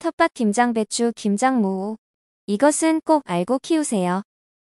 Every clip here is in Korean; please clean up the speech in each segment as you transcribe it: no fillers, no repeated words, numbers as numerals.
텃밭 김장배추, 김장무. 이것은 꼭 알고 키우세요.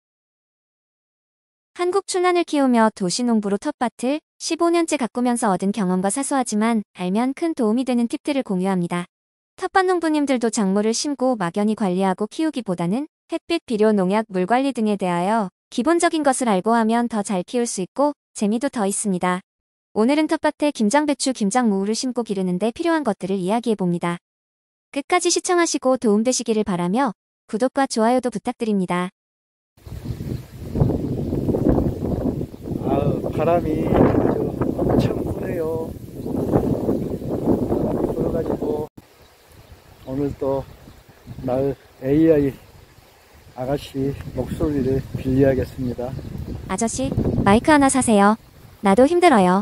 한국 춘란을 키우며 도시농부로 텃밭을 15년째 가꾸면서 얻은 경험과 사소하지만 알면 큰 도움이 되는 팁들을 공유합니다. 텃밭 농부님들도 작물을 심고 막연히 관리하고 키우기보다는 햇빛, 비료, 농약, 물 관리 등에 대하여 기본적인 것을 알고 하면 더 잘 키울 수 있고 재미도 더 있습니다. 오늘은 텃밭에 김장배추, 김장무를 심고 기르는데 필요한 것들을 이야기해봅니다. 끝까지 시청하시고 도움되시기를 바라며 구독과 좋아요도 부탁드립니다. 바람이 아주 엄청 부네요. 불어가지고 오늘 또 날 AI 아가씨 목소리를 빌려야겠습니다. 아저씨, 마이크 하나 사세요. 나도 힘들어요.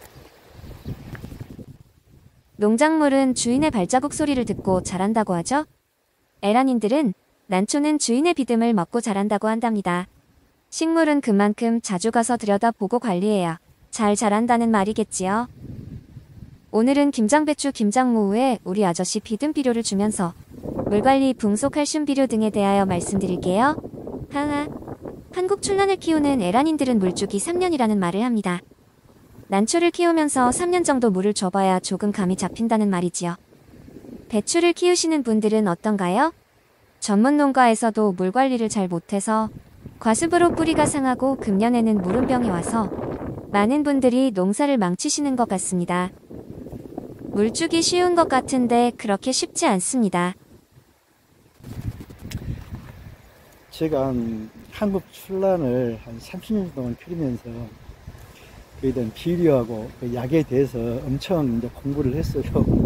농작물은 주인의 발자국 소리를 듣고 자란다고 하죠? 에란인들은 난초는 주인의 비듬을 먹고 자란다고 한답니다. 식물은 그만큼 자주 가서 들여다보고 관리해야 잘 자란다는 말이겠지요. 오늘은 김장배추, 김장무에 우리 아저씨 비듬 비료를 주면서 물관리, 붕소, 칼슘 비료 등에 대하여 말씀드릴게요. 하하. 한국 춘란을 키우는 에란인들은 물주기 3년이라는 말을 합니다. 난초를 키우면서 3년 정도 물을 줘봐야 조금 감이 잡힌다는 말이지요. 배추를 키우시는 분들은 어떤가요? 전문 농가에서도 물 관리를 잘 못해서 과습으로 뿌리가 상하고 금년에는 무름병이 와서 많은 분들이 농사를 망치시는 것 같습니다. 물 주기 쉬운 것 같은데 그렇게 쉽지 않습니다. 제가 한국 춘란을 한 30년 동안 키우면서 그에 대한 비료하고 그 약에 대해서 엄청 이제 공부를 했어요.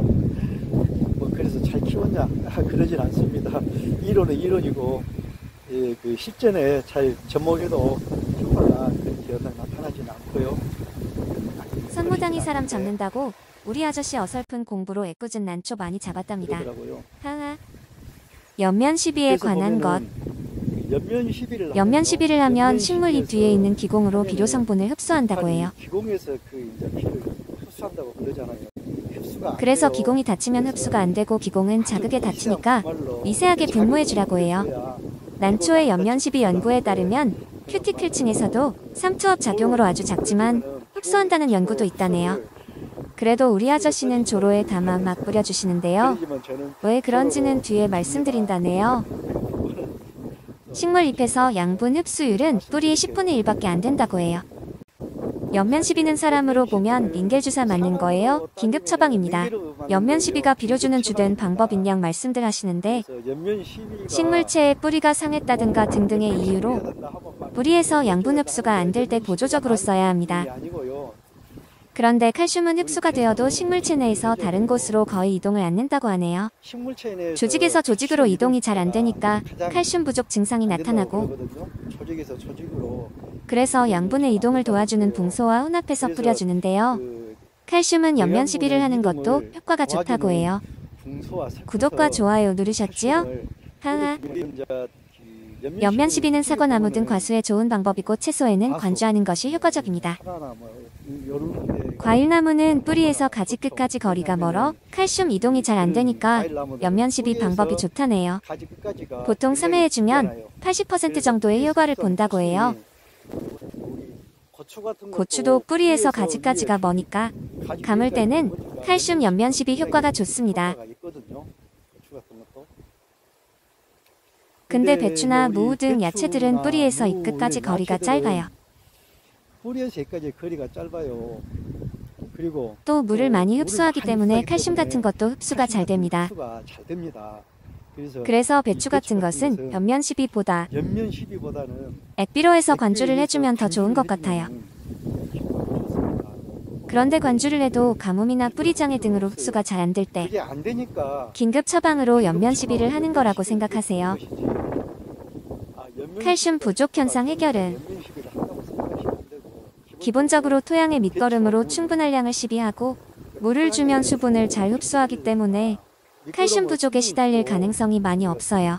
그래서 잘 키웠냐? 그러진 않습니다. 이론은 이론이고, 그 실전에 잘 접목해도 효과가 그렇게 나타나지는 않고요. 선무당이 사람 잡는다고 우리 아저씨 어설픈 공부로 애꿎은 난초 많이 잡았답니다. 하하. 연면 시비에 관한 것. 연면 시비를 하면 식물잎 뒤에 있는 기공으로 비료 성분을 흡수한다고 해요. 기공에서 이제 비료를 흡수한다고 그러잖아요. 그래서 기공이 닫히면 흡수가 안 되고 기공은 자극에 닫히니까 미세하게 분무해 주라고 해요. 난초의 연면 시비 연구에 따르면 큐티클층에서도 삼투압 작용으로 아주 작지만 흡수한다는 연구도 있다네요. 그래도 우리 아저씨는 조로에 담아 막 뿌려주시는데요. 왜 그런지는 뒤에 말씀드린다네요. 식물 잎에서 양분 흡수율은 뿌리의 10분의 1밖에 안 된다고 해요. 연면 시비는 사람으로 보면 링겔주사 맞는 거예요. 긴급 처방입니다. 연면 시비가 비료 주는 주된 방법인 양 말씀들 하시는데 식물체의 뿌리가 상했다든가 등등의 이유로 뿌리에서 양분 흡수가 안 될 때 보조적으로 써야 합니다. 그런데 칼슘은 흡수가 되어도 식물체 내에서 다른 곳으로 거의 이동을 않는다고 하네요. 조직에서 조직으로 이동이 잘 안 되니까 칼슘 부족 증상이 나타나고 그래서 양분의 이동을 도와주는 붕소와 혼합해서 뿌려주는데요. 칼슘은 연면 시비를 하는 것도 효과가 좋다고 해요. 구독과 좋아요 누르셨지요? 하하. 연면 시비는 사과나무 등 과수에 좋은 방법이고 채소에는 관주하는 것이 효과적입니다. 과일나무는 뿌리에서 가지 끝까지 거리가 멀어 칼슘 이동이 잘 안 되니까 연면 시비 방법이 좋다네요. 보통 3회 해주면 80% 정도의 효과를 본다고 해요. 고추도 뿌리에서 가지까지가 머니까 감을 때는 칼슘 연면 시비 효과가 좋습니다. 근데 배추나 무우 등 야채들은 뿌리에서 잎 끝까지 거리가 짧아요. 뿌리에서 잎까지 거리가 짧아요. 그리고 또 물을 많이 흡수하기 때문에 칼슘 같은 것도 흡수가 잘 됩니다. 그래서 배추 같은 것은 연면 시비보다는 액비로해서 관주를 해주면 더 좋은 것 같아요. 그런데 관주를 해도 가뭄이나 뿌리장애 등으로 흡수가 잘 안 될 때 긴급 처방으로 연면 시비를 하는 거라고 생각하세요. 칼슘 부족 현상 해결은 기본적으로 토양의 밑거름으로 충분한 양을 시비하고 물을 주면 수분을 잘 흡수하기 때문에 칼슘 부족에 시달릴 가능성이 많이 없어요.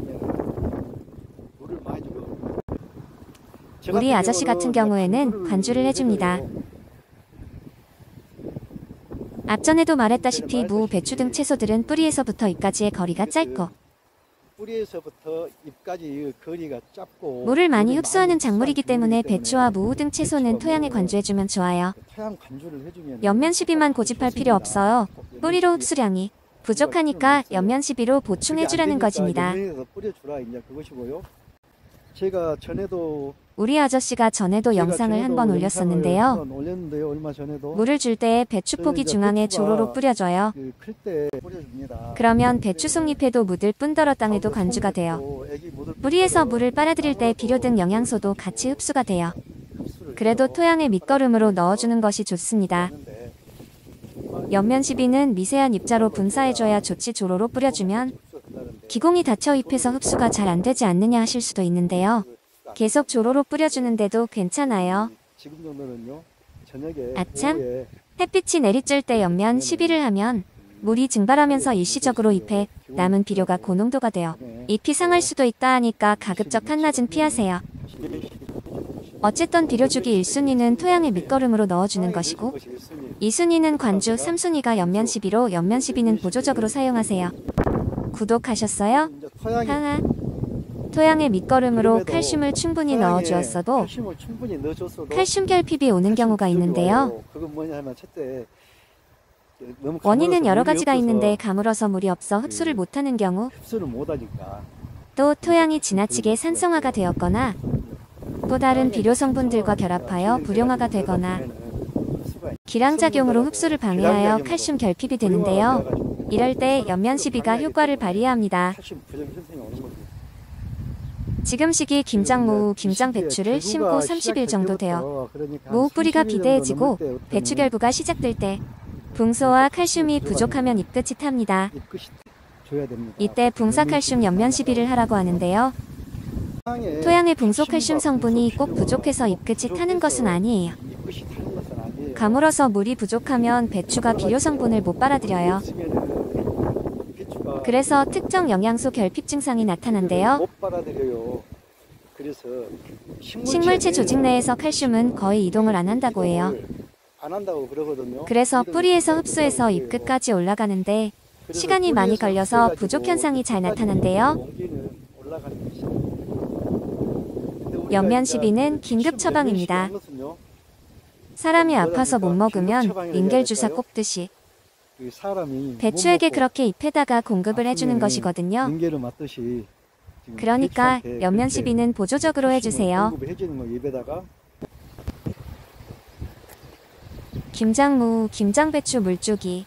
우리 아저씨 같은 경우에는 관주를 해줍니다. 앞전에도 말했다시피 무, 배추 등 채소들은 뿌리에서부터 잎까지의 거리가 짧고 뿌리에서부터 잎까지 거리가 짧고 물을 많이 흡수하는 작물이기 때문에 배추와 무 등 채소는 토양에 관주해주면 좋아요. 토양 관주를 해주면 연면 시비만 고집할 필요 없어요. 뿌리로 흡수량이 부족하니까 연면 시비로 보충해주라는 것입니다. 뿌려주라 이제 그것이고요. 제가 전에도 우리 아저씨가 전에도 영상을 한번 올렸었는데요. 얼마 전에도 물을 줄 때 배추 포기 중앙에 조로로 뿌려줘요. 클때 뿌려줍니다. 그러면 배추 속잎에도 묻을 뿐더러 땅에도 관주가 돼요. 뿌리에서 물을 빨아들일 때 비료 등 영양소도 같이 흡수가 돼요. 그래도 토양에 밑거름으로 넣어주는 것이 좋습니다. 연면 시비는 미세한 입자로 분사해줘야 좋지. 조로로 뿌려주면 기공이 닫혀 잎에서 흡수가 잘 안되지 않느냐 하실 수도 있는데요. 계속 조로로 뿌려주는데도 괜찮아요. 지금 정도는요. 저녁에 아참, 햇빛이 내리쬐을 때 연면 시비를 하면 물이 증발하면서 일시적으로 잎에 남은 비료가 고농도가 되어 잎이 상할 수도 있다 하니까 가급적 한낮은 피하세요. 어쨌든 비료주기 1순위는 토양의 밑거름으로 넣어주는 것이고 2순위는 관주, 3순위가 연면 시비로 연면 시비는 보조적으로 사용하세요. 구독하셨어요? 하하. 토양의 밑거름으로 칼슘을 충분히 넣어주었어도 칼슘 결핍이 오는 경우가 있는데요. 원인은 여러 가지가 있는데 가물어서 물이 없어 흡수를 못하는 경우, 또 토양이 지나치게 산성화가 되었거나 또 다른 비료 성분들과 결합하여 불용화가 되거나 기량작용으로 흡수를 방해하여 칼슘 결핍이 되는데요. 이럴 때 연면 시비가 효과를 발휘합니다. 지금 시기 김장무, 김장배추를 심고 30일 정도 되어 무 뿌리가 비대해지고 배추 결부가 시작될 때 붕소와 칼슘이 부족하면 잎끝이 탑니다. 이때 붕사칼슘 연면 시비를 하라고 하는데요. 토양의 붕소칼슘 성분이 꼭 부족해서 잎끝이 타는 것은 아니에요. 가물어서 물이 부족하면 배추가 비료 성분을 못 빨아들여요. 그래서 특정 영양소 결핍 증상이 나타난대요. 식물체 조직 내에서 칼슘은 거의 이동을 안 한다고 해요. 그래서 뿌리에서 흡수해서 잎 끝까지 올라가는데 시간이 많이 걸려서 부족 현상이 잘 나타난대요. 연면 시비는 긴급 처방입니다. 사람이 아파서 못 먹으면 링겔 주사 꼭 드시. 배추에게 그렇게 잎에다가 공급을 해주는 것이거든요. 그러니까 연면 시비는 보조적으로 해주세요. 김장무, 김장배추 물주기.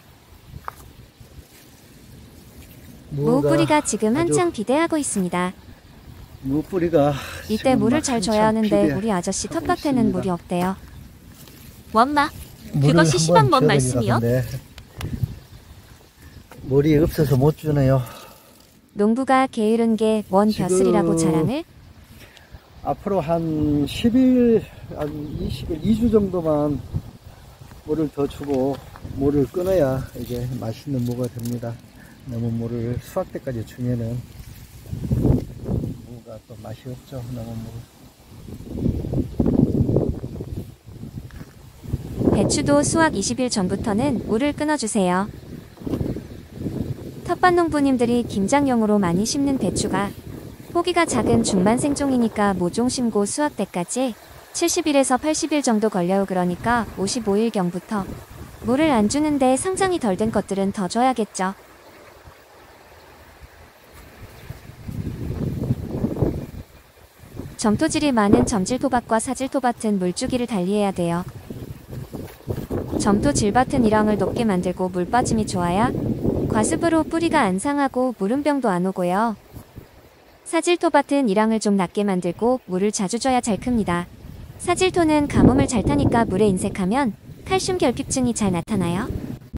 무 뿌리가 지금 한창 비대하고 있습니다. 무 뿌리가 이때 물을 잘 줘야 하는데 우리 아저씨 텃밭에는 물이 없대요. 원마, 그것이 심한 뭔 말씀이요? 물이 없어서 못 주네요. 농부가 게으른 게 뭔 벼슬이라고 자랑을? 앞으로 한 10일, 한 20일, 2주 정도만 물을 더 주고 물을 끊어야 이제 맛있는 무가 됩니다. 너무 물을 수확 때까지 주면은 무가 또 맛이 없죠. 너무 무. 배추도 수확 20일 전부터는 물을 끊어주세요. 텃밭 농부님들이 김장용으로 많이 심는 배추가 포기가 작은 중반 생종이니까 모종 심고 수확 때까지 70일에서 80일 정도 걸려요. 그러니까 55일경부터 물을 안 주는데 성장이 덜 된 것들은 더 줘야겠죠. 점토질이 많은 점질토밭과 사질토밭은 물주기를 달리해야 돼요. 점토질밭은 일왕을 높게 만들고 물 빠짐이 좋아야 과습으로 뿌리가 안 상하고 물음병도 안 오고요. 사질토밭은 일왕을 좀 낮게 만들고 물을 자주 줘야 잘 큽니다. 사질토는 가뭄을 잘 타니까 물에 인색하면 칼슘 결핍증이 잘 나타나요.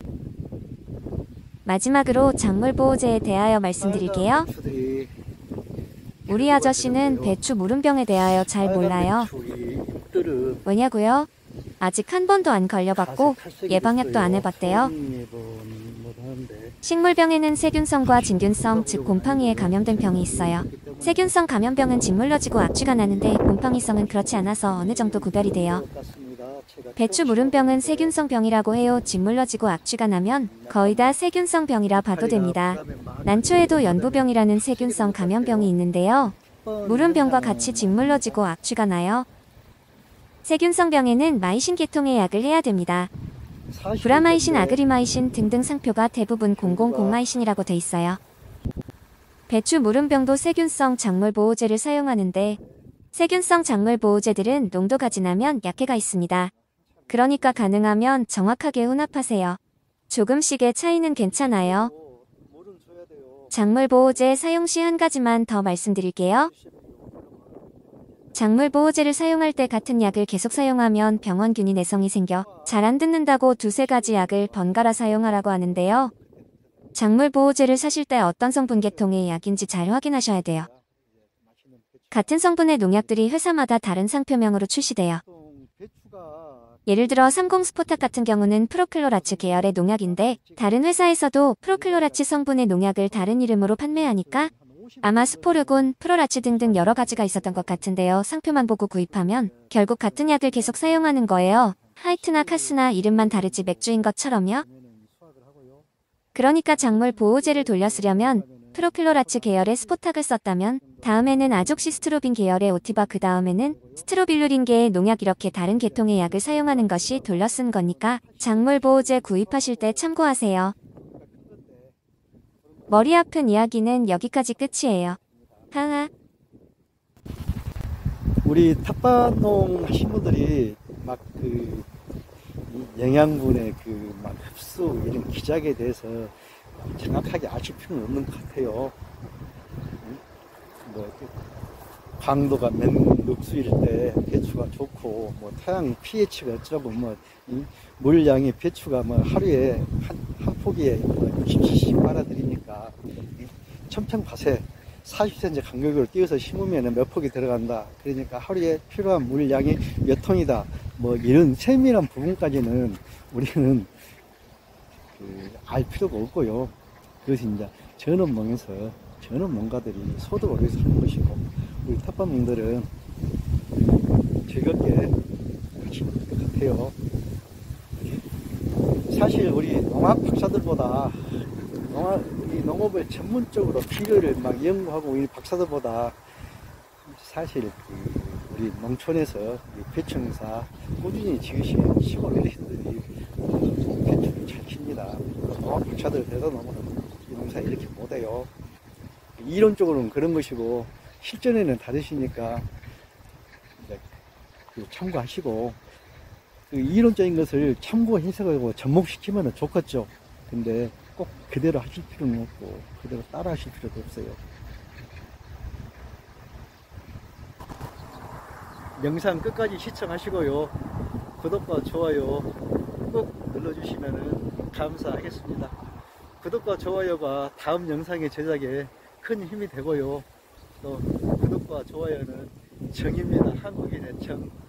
마지막으로 작물보호제에 대하여 말씀드릴게요. 우리 아저씨는 배추 물음병에 대하여 잘 몰라요. 왜냐고요? 아직 한 번도 안 걸려봤고 예방약도 안 해봤대요. 식물병에는 세균성과 진균성, 즉 곰팡이에 감염된 병이 있어요. 세균성 감염병은 짓물러지고 악취가 나는데 곰팡이성은 그렇지 않아서 어느 정도 구별이 돼요. 배추 무름병은 세균성 병이라고 해요. 짓물러지고 악취가 나면 거의 다 세균성 병이라 봐도 됩니다. 난초에도 연부병이라는 세균성 감염병이 있는데요. 무름병과 같이 짓물러지고 악취가 나요. 세균성 병에는 마이신 계통의 약을 해야 됩니다. 브라마이신, 아그리마이신 등등 상표가 대부분 000마이신이라고 돼 있어요. 배추 무름병도 세균성 작물 보호제를 사용하는데 세균성 작물 보호제들은 농도가 진하면 약해가 있습니다. 그러니까 가능하면 정확하게 혼합하세요. 조금씩의 차이는 괜찮아요. 작물 보호제 사용 시 한 가지만 더 말씀드릴게요. 작물 보호제를 사용할 때 같은 약을 계속 사용하면 병원균이 내성이 생겨 잘 안 듣는다고 두세 가지 약을 번갈아 사용하라고 하는데요. 작물 보호제를 사실 때 어떤 성분 계통의 약인지 잘 확인하셔야 돼요. 같은 성분의 농약들이 회사마다 다른 상표명으로 출시돼요. 예를 들어 30 스포탁 같은 경우는 프로클로라츠 계열의 농약인데 다른 회사에서도 프로클로라츠 성분의 농약을 다른 이름으로 판매하니까 아마 스포르곤, 프로라츠 등등 여러 가지가 있었던 것 같은데요. 상표만 보고 구입하면 결국 같은 약을 계속 사용하는 거예요. 하이트나 카스나 이름만 다르지 맥주인 것처럼요. 그러니까 작물 보호제를 돌려 쓰려면 프로클로라츠 계열의 스포탁을 썼다면 다음에는 아족시스트로빈 계열의 오티바 그 다음에는 스트로빌루린계의 농약 이렇게 다른 계통의 약을 사용하는 것이 돌려 쓴 거니까 작물 보호제 구입하실 때 참고하세요. 머리 아픈 이야기는 여기까지 끝이에요. 하하. 우리 텃밭농 하신 분들이 막 영양분의 막 흡수 이런 기작에 대해서 정확하게 아실 필요는 없는 것 같아요. 강도가 몇 흡수일 때 배추가 좋고, 토양 pH가 어쩌고, 물량이 배추가 하루에 한 포기에 60cc 빨아들이니까, 천평밭에 40cm 간격으로 띄어서 심으면 몇 폭이 들어간다. 그러니까 하루에 필요한 물량이 몇 톤이다. 이런 세밀한 부분까지는 우리는 알 필요가 없고요. 그것이 이제 전업농가들이 소득을 위해서 하는 것이고, 우리 텃밭농들은 즐겁게 하시면 될 것 같아요. 사실 우리 농학 박사들보다 이 농업을 전문적으로 비료를 막 연구하고 이 박사들보다 사실 우리 농촌에서 배추농사 꾸준히 지으신 시골 어르신들이 배추를 잘 킵니다. 농학 박사들 대단하면 이 농사 이렇게 못해요. 이론적으로는 그런 것이고 실전에는 다르시니까 참고하시고, 이론적인 것을 참고 해석하고 접목시키면 좋겠죠. 근데 꼭 그대로 하실 필요는 없고 그대로 따라 하실 필요도 없어요. 영상 끝까지 시청하시고요, 구독과 좋아요 꼭 눌러주시면 감사하겠습니다. 구독과 좋아요가 다음 영상의 제작에 큰 힘이 되고요, 또 구독과 좋아요는 정입니다. 한국인의 정.